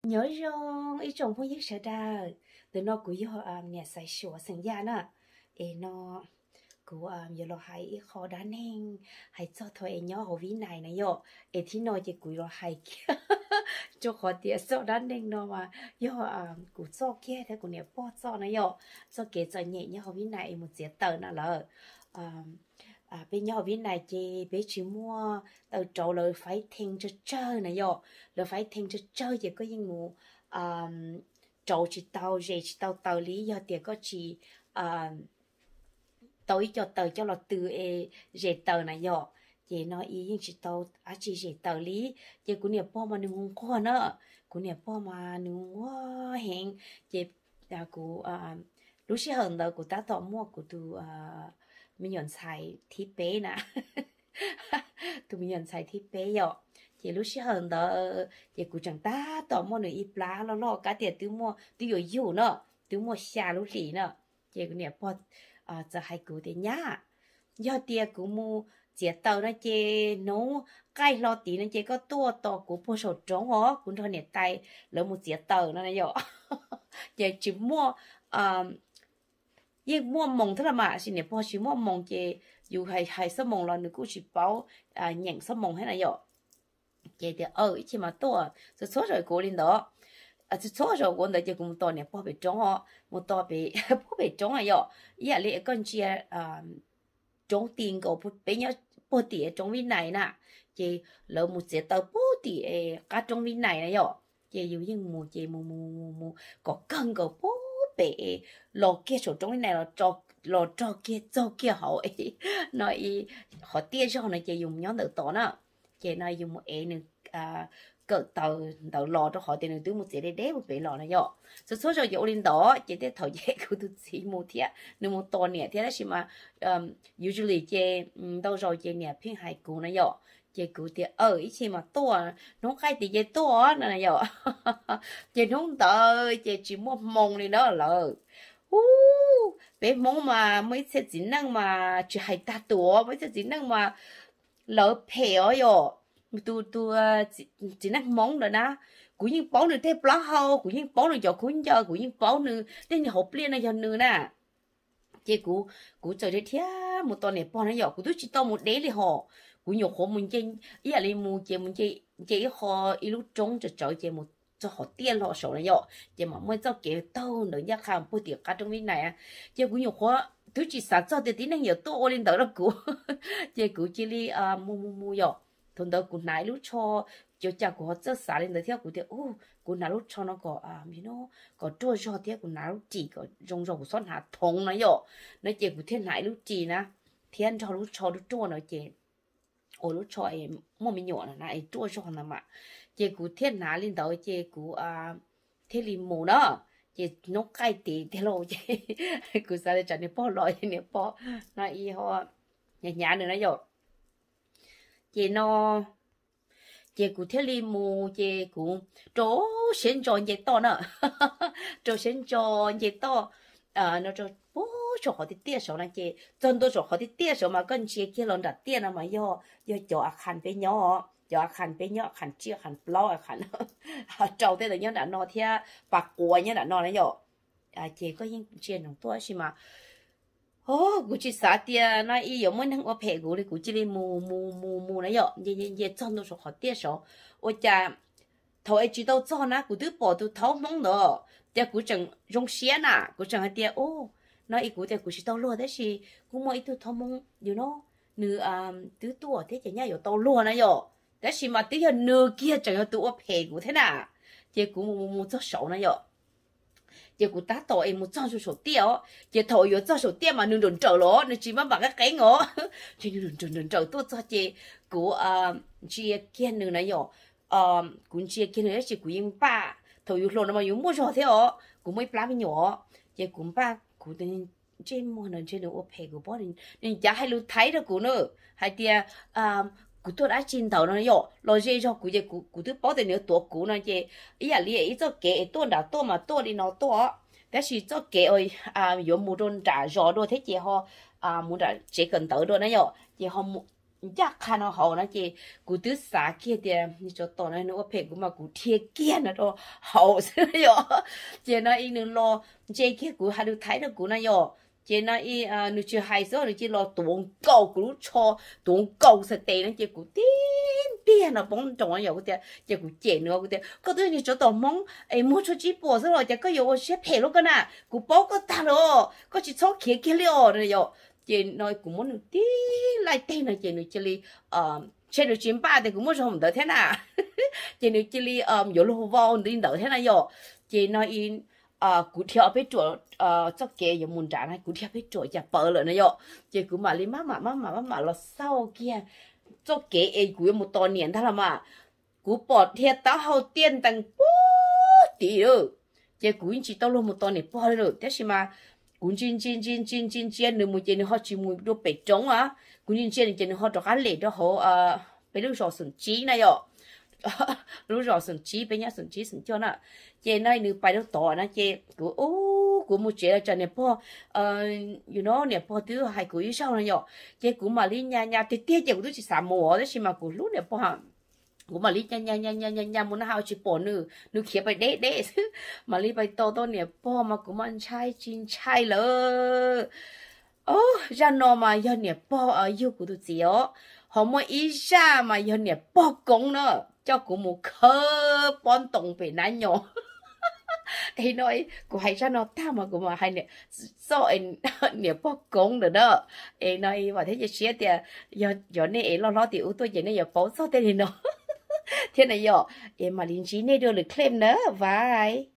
nhớ rằng ý chồng không biết sợ đà từ nó cũng do nhà sai sửa sinh ra nè ê nó cũng giờ lo hay khó đá nên hay cho thôi nhớ hồ ví này này yo ê thì nó chỉ cũng lo hay kia cho khó tiệt sợ đá nên nó mà do cũng cho kia thế cũng nè bỏ cho nó yo cho kế cho nhẹ nhớ hồ ví này một chiếc tờ nó là bên nhau bên này chị bé chỉ mua từ chỗ lời phải thèn cho chơi này yo lời phải thèn cho chơi thì có những mù chỗ chỉ tàu gì chỉ tàu tàu lý do thì có chỉ tối cho tàu cho là từ dễ tàu này yo chị nói ý những chỉ tàu chỉ dễ tàu lý chị cũng niệm po mà nương qua nữa cũng niệm po mà nương qua hẹn chị cũng lúc xưa hơn đó cũng đã tỏ mua của từ mình nhận xài thiết bé nè tụi mình nhận xài thiết bé rồi chị lúc xưa hơn đó chị cũng chẳng ta tỏ mua nữa ít lá lo cá tiền tụi mua tụi yo yo nữa tụi mua xa lúc gì nữa chị cũng nè bỏ giờ hai cụ tiền nhá do tiền cũng mua chị tàu nó chị nấu cái lo tí nó chị có tua to của mua sổ trống hó cũng cho nè tay lấy một chị tàu nó này rồi chị chỉ mua nhưng mua mông thế là mà xin nè bỏ chỉ mua mông chị dù hay sắp mông là nữ cũng chỉ bảo nhận sắp mông hết này rồi chị thì chỉ mà to rồi số rồi cố lên đó số rồi cố đó chị cũng to nè bỏ bị trống họ một to bị bỏ bị trống này rồi ý là lẽ con chị trống tiền của bé nhớ bỏ tiền trống viên này nè chị lỡ một chế tàu bỏ tiền cả trống viên này rồi chị dù như một chị mù có cân có bỏ bị lò kia số trong này là cho kia họ ấy nói họ tia cho này chị dùng nhóm tự tỏ nữa chị nói dùng một ấy nữa cỡ tàu lò cho họ tiền từ một chế để một bể lò này rồi số rồi dụ lên đó chị thấy thầu dễ của tôi chỉ một thiệt nếu một to nè thế đó chỉ mà usually chị đâu rồi chị nè phiên hai cú này rồi chị cứ thì ý chị mà to nó khai thì chị to này rồi chị không tới chị chỉ mua mông này đó là bé mông mà mấy sẽ chỉ năng mà chỉ hay ta tuổi mấy sẽ chỉ năng mà lỡ phèo rồi tu chỉ năng mông rồi na cũng như bón được thế lá hậu cũng như bón được cho cuốn cho cũng như bón được đến hộp liên này cho nữa nè chị cũng chơi thế một tuần này bón nó giờ cũng tôi chỉ to một đế thì họ cũng nhiều họ mình chơi ý là đi mua mình chơi họ ít lúc trống cho chơi chơi một cho họ tiền họ số này giờ chơi mà mới cho cái tàu nữa nhá khám bữa tiệc cả trong cái này à chơi cũng nhiều họ tôi chỉ sản cho thì tí năng nhiều to lên đó là cũng chơi cũng chỉ đi mua giờ thằng đó cũng nãy lúc cho cha của họ rất xả lên đấy theo của thì cũng nãy lúc cho nó có có trôi cho theo cũng nãy lúc chỉ có rong rong son hạt thùng này giờ nó chơi cũng thiên nãy lúc chỉ na thiên cho lúc trôi nó chơi lúc cho em mua mình nhỏ là này trôi cho nó mà chơi cũng thiên nãy lên đó chơi cũng thiên li mù đó chơi nó cay tí thế rồi chơi cũng sao để cho nó bỏ lòi nó bỏ nó y họ nhả nữa nó giờ chị nó chị cũng theo li mù chị cũng chỗ sinh tròn chị to nữa chỗ sinh tròn chị to nó cho bố cho họ thì tiếc số này chị chân tôi cho họ thì tiếc số mà con chị kia lần đặt tiếc mà do cho khăn bé nhỏ cho khăn bé nhỏ khăn chia khăn plau khăn trâu thế là nhớ đã nó theo bạc quả nhớ đã nó này rồi chị có những chuyện nó to xí màกูchỉ xả tiền nói ý giống như thằng ở pheกูthìกูchỉ đi mù này vậy giờ chân tôi số họ tiếc số ôi cha thầu ấy chỉ đâu cho naกูtự bỏ tôi thấu mong nữa giờกูchẳng dùng xe naกูchẳng hay tiền nói ýกูthìกูchỉ đâu luôn đấy chứกูmới tôi thấu mong you know nữ tứ tuổi thế chỉ nhá有đâu luôn này vậy đấy chứ mà tứ giờ nữ kia chẳng có tôi ở pheกูthế nào giờกูmù cho số này vậy giờ cũng ta tổ em một trăm số tiền giờ thầu yếu cho số tiền mà nương đồn trở nó chỉ mà bằng cái ngó chỉ nương đồn trở tôi cho chị của chị kia nương này rồi cũng chị kia nương chị cũng yên ba thầu yếu lồn mà yếu mua cho thế ó cũng mấy plá với nhỏ giờ cũng ba cũng tên trên mua nương trên nương ốp hè của bố nên giá hay lưu thấy được của nữa hay tia cú tôi đã chín đầu nó rồi rồi dễ cho cú tôi bảo tiền nữa tổ cú nó chứ ý là lý cho kệ tôi đã tôi mà tôi đi nó tôi thế thì cho kệ ơi dùng một đồn trả rõ đôi thế chị họ muốn đã chỉ cần tới đôi nó rồi chị họ chắc khăn nó hậu nó chị cụ tứ xả kia thì như cho tao này nó phải cũng mà cụ thiệt kia nó đó hậu xưa rồi chị nó in nó lo chị kia cụ hai đứa thấy được cụ nó rồi chị nó in nó chưa hay số nó chỉ lo tuồng cầu cụ cho tuồng cầu sẽ tệ nó chị cụ tin tiền nó bóng trong nó rồi cái chị cụ chị nữa cái có đứa như cho tao mong em mua cho chị bỏ rồi chị có yêu sẽ phải lúc cái nào cụ bao cái ta rồi có chỉ số kia kia rồi rồi chị nói cũng muốn tí lại tên là chị nói chị li trên được chuyến ba thì cũng muốn không đỡ thế nào chị nói chị li nhiều lúc vào đi đỡ thế nào rồi chị nói in cụ theo biết chỗ cho kẻ giống muốn trả này cụ theo biết chỗ chả bỡ rồi này rồi chị cũng mà li má là sau kia cho kẻ ấy cụ một to niên thôi mà cụ bỏ thiệt tao hậu tiền tăng bố tí rồi chị cũng chỉ tao luôn một to niên bỏ rồi thế mà cũng chín nữa một chuyện họ chỉ muốn đồ bể trống á cũng chuyện họ cho hắn lệ cho họ bây lúc rồi sủng chí này rồi lúc rồi sủng chí bây giờ sủng chí sủng cho nó chuyện này nếu bài đâu tỏ nó chuyện của một chuyện là cho nên po you know nè po thứ hai của sao này rồi chuyện của mà liên nhà thì tiếc chuyện của tôi chỉ xả mồ đấy mà của lúc nè po của mà lý nha muốn hao chỉ bỏ nữ kiaไปเด้มาลีไปโตเนี่ยพ่อมากูมันใช่จริงใช่เลยโอ้ยันนอมายันเนี่ยพ่ออยู่กูตัวเจียวหอมอีชามายันเนี่ยพ่อกงเนาะเจ้ากูมูเคป้อนตรงไปนั่นโยไอ้น้อยกูให้ฉันนอท่ามากูมาให้เนี่ยโซ่เนี่ยพ่อกงเด้อไอ้น้อยว่าที่จะเชียร์แต่ย้อนเนี่ยล้อติ๋วตัวใหญ่เนี่ยอย่าโป๊โซ่เต้นเนาะthế này giờ em mà linh trí này đưa được claim nữa vai